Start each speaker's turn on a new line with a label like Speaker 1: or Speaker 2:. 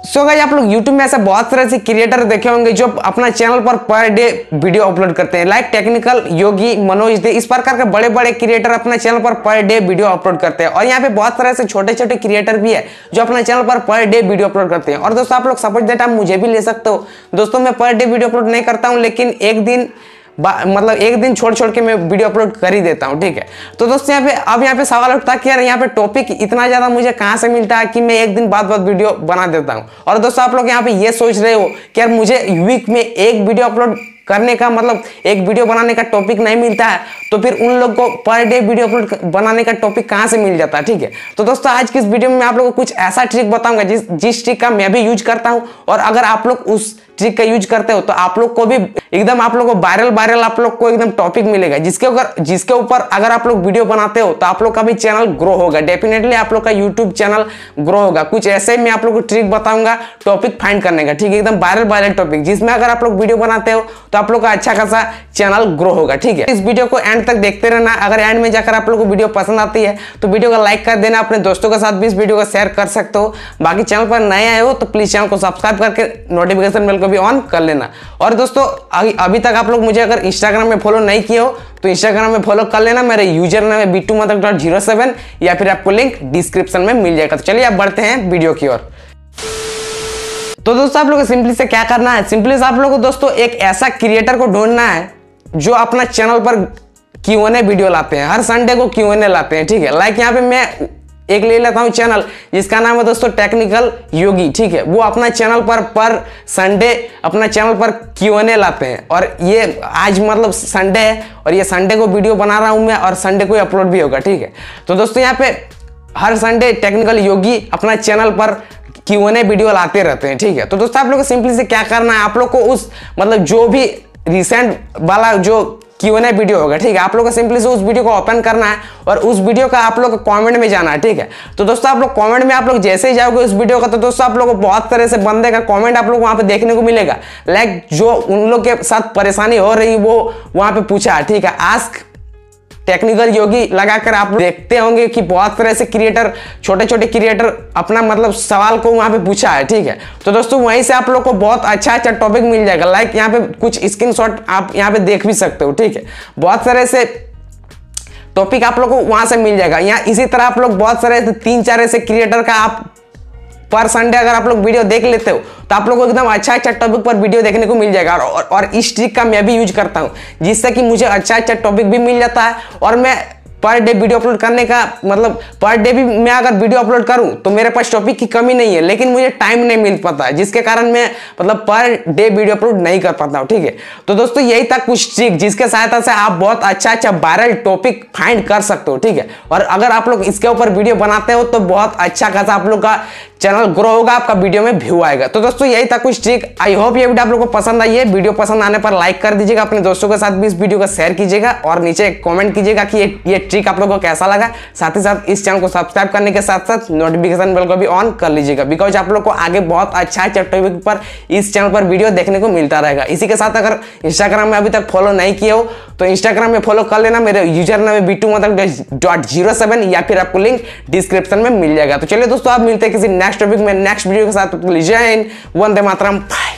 Speaker 1: So guys, आप लोग YouTube में ऐसे बहुत सारे ऐसे क्रिएटर देखे होंगे जो अपना channel per day video upload करते हैं, लाइक टेक्निकल योगी, मनोज दे, इस प्रकार के बड़े बड़े क्रिएटर अपना channel per day video upload करते हैं। और यहाँ पे बहुत सारे ऐसे छोटे छोटे क्रिएटर भी है जो अपना channel per day video upload करते हैं। और दोस्तों, आप लोग सपोज दैट आप मुझे भी ले सकते हो। दोस्तों, मैं पर डे वीडियो अपलोड नहीं करता हूँ, लेकिन एक दिन छोड़ छोड़ के मैं वीडियो अपलोड कर ही देता हूँ, ठीक है। तो दोस्तों, यहाँ पे सवाल उठता है कि यार यहाँ पे टॉपिक इतना ज्यादा मुझे कहाँ से मिलता है कि मैं एक दिन बाद वीडियो बना देता हूँ। और दोस्तों, आप लोग यहाँ पे ये सोच रहे हो कि यार मुझे वीक में एक वीडियो अपलोड करने का एक वीडियो बनाने का टॉपिक नहीं मिलता है, तो फिर उन लोग को पर डे वीडियो अपलोड बनाने का टॉपिक कहाँ से मिल जाता है, ठीक है। तो दोस्तों, आज की इस वीडियो में मैं आप लोगों को कुछ ऐसा ट्रिक बताऊंगा जिस ट्रिक का मैं भी यूज करता हूँ। और अगर आप लोग उस ट्रिक का यूज करते हो तो आप लोग को भी एकदम आप लोग को वायरल आप लोग को एकदम टॉपिक मिलेगा, जिसके ऊपर अगर आप लोग वीडियो बनाते हो तो आप लोग का भी चैनल ग्रो होगा। डेफिनेटली आप लोग का यूट्यूब चैनल ग्रो होगा। कुछ ऐसे मैं आप लोग को ट्रिक बताऊंगा टॉपिक फाइंड करने का, ठीक है, एकदम वायरल टॉपिक, जिसमें अगर आप लोग वीडियो बनाते हो तो आप लोग का अच्छा खासा चैनल ग्रो होगा, ठीक है। इस वीडियो को एंड तक देखते रहना। अगर एंड में जाकर आप लोग को वीडियो पसंद आती है तो वीडियो को लाइक कर देना, अपने दोस्तों के साथ भी इस वीडियो को शेयर कर सकते हो। बाकी चैनल पर नए आए हो तो प्लीज चैनल को सब्सक्राइब करके नोटिफिकेशन बेल को भी ऑन कर लेना। और दोस्तों, अभी तक आप लोग मुझे अगर इंस्टाग्राम में फॉलो नहीं किए हो तो इंस्टाग्राम में फॉलो कर लेना। मेरे यूजर नेम है bittumatak.07 या फिर आपको लिंक डिस्क्रिप्शन में मिल जाएगा। तो चलिए आप बढ़ते हैं वीडियो की ओर। तो दोस्तों, आप लोग को सिंपली से क्या करना है, सिंपली से आप लोग को दोस्तों एक ऐसा क्रिएटर को ढूंढना है जो अपना चैनल पर Q&A वीडियो लाते हैं, हर संडे को Q&A लाते हैं, ठीक है। लाइक यहाँ पे मैं एक ले लेता हूं चैनल जिसका नाम है दोस्तों टेक्निकल योगी, ठीक है। वो अपना चैनल पर संडे अपना चैनल पर Q&A लाते हैं। और ये आज संडे है और ये संडे को वीडियो बना रहा हूं मैं, और संडे को अपलोड भी होगा, ठीक है। तो दोस्तों, यहाँ पे हर संडे टेक्निकल योगी अपना चैनल पर Q&A वीडियो लाते रहते हैं, ठीक है। तो दोस्तों, आप लोग को सिंपली से क्या करना है, आप लोग को उस जो भी रिसेंट वाला जो Q&A वीडियो होगा, ठीक है, आप लोग को सिंपली से उस वीडियो को ओपन करना है और उस वीडियो का आप लोग को कमेंट में जाना है, ठीक है। तो दोस्तों, आप लोग कमेंट में आप लोग जैसे ही जाओगे उस वीडियो का, तो दोस्तों आप लोग को बहुत तरह से बंदे का कमेंट आप लोग वहां पे देखने को मिलेगा। लाइक जो उन लोग के साथ परेशानी हो रही वो वहां पे पूछा, ठीक है, आस्क टेक्निकल योगी लगाकर आप देखते होंगे कि बहुत तरह से क्रिएटर, छोटे छोटे क्रिएटर अपना सवाल को वहां पे पूछा है, ठीक है। तो दोस्तों, वहीं से आप लोग को बहुत अच्छा टॉपिक मिल जाएगा। लाइक यहाँ पे कुछ स्क्रीनशॉट आप यहाँ पे देख भी सकते हो, ठीक है। बहुत सारे से टॉपिक आप लोग को वहां से मिल जाएगा। यहाँ इसी तरह आप लोग बहुत सारे 3-4 ऐसे क्रिएटर का आप पर संडे अगर आप लोग वीडियो देख लेते हो तो आप लोग को एकदम अच्छा टॉपिक पर वीडियो देखने को मिल जाएगा। और इस ट्रिक का मैं भी यूज करता हूं, जिससे कि मुझे अच्छा टॉपिक भी मिल जाता है। और मैं पर डे वीडियो अपलोड करने का पर डे भी मैं अगर वीडियो अपलोड करूं तो मेरे पास टॉपिक की कमी नहीं है, लेकिन मुझे टाइम नहीं मिल पाता है, जिसके कारण मैं पर डे वीडियो अपलोड नहीं कर पाता हूं, ठीक है। तो दोस्तों, यही था कुछ ट्रिक जिसके सहायता से आप बहुत अच्छा वायरल टॉपिक फाइंड कर सकते हो, ठीक है। और अगर आप लोग इसके ऊपर वीडियो बनाते हो तो बहुत अच्छा खासा आप लोग का चैनल ग्रो होगा, आपका वीडियो में व्यू आएगा। तो दोस्तों, यही था कुछ ट्रिक। आई होप ये वीडियो आप लोगों को पसंद आई है। वीडियो पसंद आने पर लाइक कर दीजिएगा, अपने दोस्तों के साथ भी इस वीडियो को शेयर कीजिएगा और नीचे कमेंट कीजिएगा कि ये ट्रिक आप लोगों को कैसा लगा। साथ ही साथ इस चैनल को सब्सक्राइब करने के साथ साथ नोटिफिकेशन बेल को भी ऑन कर लीजिएगा, बिकॉज आप लोग को आगे बहुत अच्छा टॉपिक पर इस चैनल पर वीडियो देखने को मिलता रहेगा। इसी के साथ अगर इंस्टाग्राम में अभी तक फॉलो नहीं किए हो तो इंस्टाग्राम में फॉलो कर लेना। मेरे यूजर नेम है bittumatak.07 या फिर आपको लिंक डिस्क्रिप्शन में मिल जाएगा। तो चलिए दोस्तों, आप मिलते हैं किसी नेक्स्ट टॉपिक में नेक्स्ट वीडियो के साथ। जय हिंद, वंदे मातरम।